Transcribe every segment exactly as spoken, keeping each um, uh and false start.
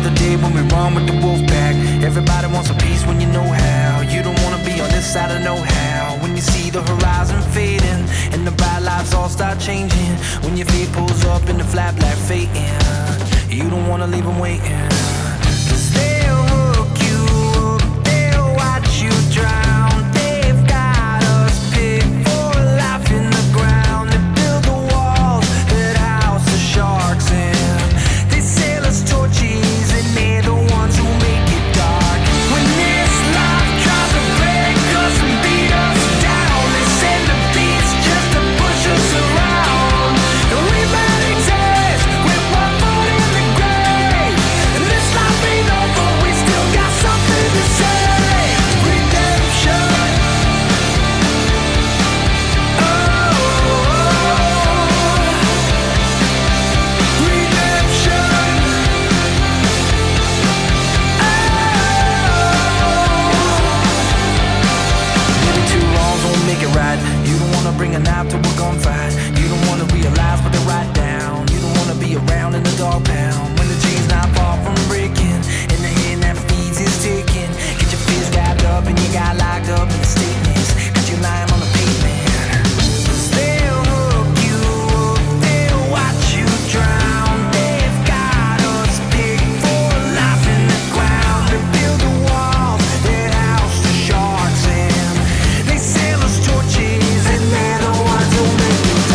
the day when we run with the wolf pack. Everybody wants a piece when you know how. You don't wanna be on this side of know how. When you see the horizon fading and the bright lights all start changing, when your feet pulls up in the flat black fading, you don't wanna leave them waiting. 'Cause they'll hook you up, they'll watch you drown. They've got us picked for life in the ground. They build the walls that house the sharks in. They sail us torches and they're the ones who make it dark. When this life tries to break us and beat us down, they send the beats just to push us around. And we might exist with one foot in the grave, and this life ain't over, we still got something to say. Redemption. Oh, redemption. Maybe two wrongs won't make it right. You don't wanna bring a knife to a gunfight. You don't wanna realize what they write down. You don't wanna be around in the dog pound when the chain's not far from breaking and the hand that feeds is taking. Get your fist wrapped up and you got locked up in the statements. Got you lying on the pavement. 'Cause they'll hook you up, they'll watch you drown. They've got us picked for life in the ground. They build the walls that house the sharks in. They sail us torches and they're the ones who make it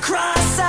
cross